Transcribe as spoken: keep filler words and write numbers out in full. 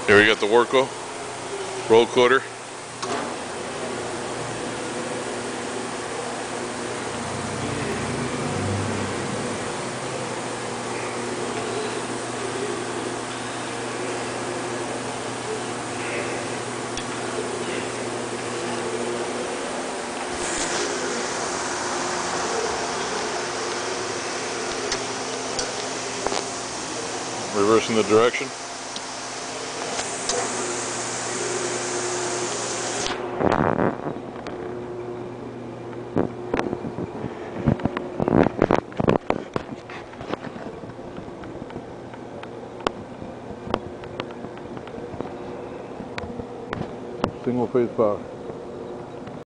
Here we got the Warco roll coater. Reversing the direction. Single phase power.